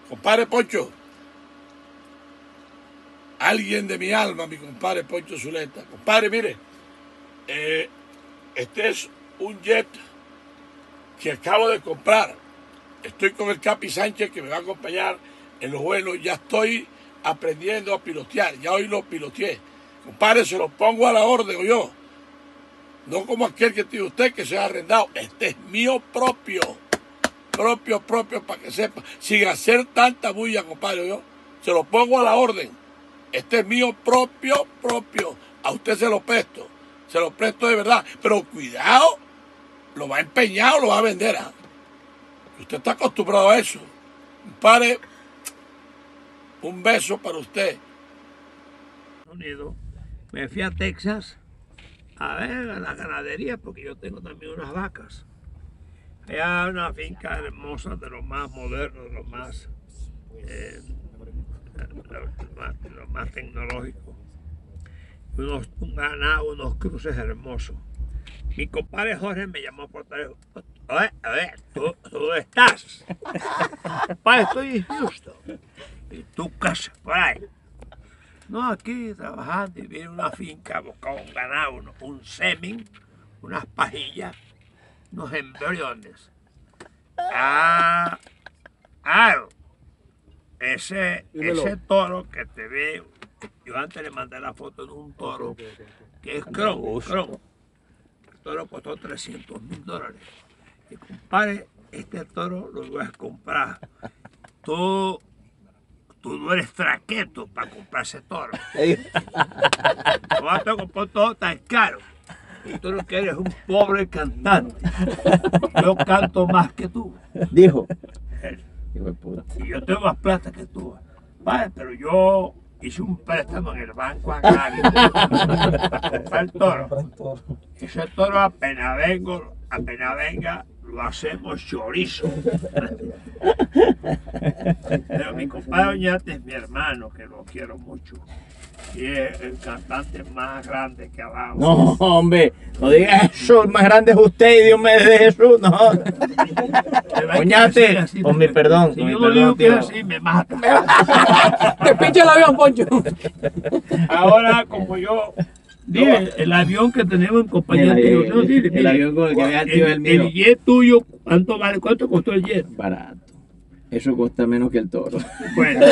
Compadre Poncho, alguien de mi alma, mi compadre Poncho Zuleta. Compadre, mire, este es un jet que acabo de comprar. Estoy con el Capi Sánchez que me va a acompañar en los vuelos. Ya estoy aprendiendo a pilotear. Ya hoy lo piloteé. Compadre, se lo pongo a la orden, yo. No como aquel que tiene usted que se ha arrendado. Este es mío propio. Propio, para que sepa. Sin hacer tanta bulla, compadre, yo. Se lo pongo a la orden. Este es mío propio. A usted se lo presto. Se lo presto de verdad. Pero cuidado, lo va a empeñar o lo va a vender. ¿Ah? Usted está acostumbrado a eso. Compadre, un beso para usted. Me fui a Texas a ver a la ganadería porque yo tengo también unas vacas. Allá hay una finca hermosa, de lo más moderno, de lo más tecnológico. Un ganado, unos cruces hermosos. Mi compadre Jorge me llamó por teléfono. Oye, ¿tú estás? Compadre, estoy en Houston. ¿Y tú qué haces por ahí? No, aquí trabajando y viene una finca a buscar un ganado, un semen, unas pajillas, unos embriones. Ese toro que te veo, yo antes le mandé la foto de un toro que es Chrome. El toro costó $300,000. Y compadre, este toro lo voy a comprar. Tú no eres traqueto para comprar ese toro. No vas a comprar todo tan caro. Y tú lo que eres un pobre cantante. Yo canto más que tú. Dijo. Y yo tengo más plata que tú. Vale, pero yo hice un préstamo en el banco agrario para comprar el toro. Ese toro apenas venga, lo hacemos chorizo. Pero mi compadre Oñate es mi hermano, que lo quiero mucho. Y es el cantante más grande que abajo. No, hombre, no digas eso, el más grande es usted y Dios me dé Jesús, no. Oñate, con mi perdón. Si yo no digo que es así, me mata. Te pincha el avión, Poncho. Ahora, como yo... Dile, el avión que tenemos en compañía tuyo. No, dile, el avión con el que vea el tío es el mío. El jet tuyo, ¿cuánto vale? ¿Cuánto costó el jet? Barato. Eso cuesta menos que el toro. Bueno,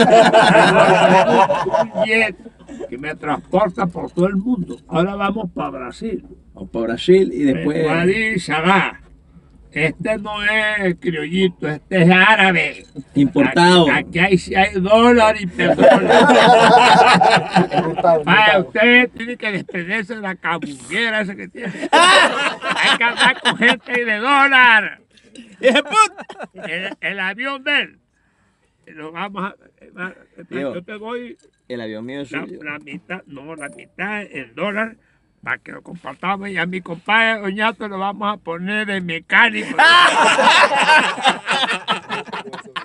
un jet que me transporta por todo el mundo. Ahora vamos para Brasil. Vamos para Brasil y después... Guadí Sagá. Este no es criollito, este es árabe. Importado. Aquí hay $6 y petróleo. Usted tiene que desprenderse de la cabullera esa que tiene. Hay que andar con gente de dólar. El avión de él. Lo vamos a... Yo te doy... El avión mío es suyo. La mitad en dólar. Para que lo compartamos y a mi compadre Oñato lo vamos a poner de mecánico.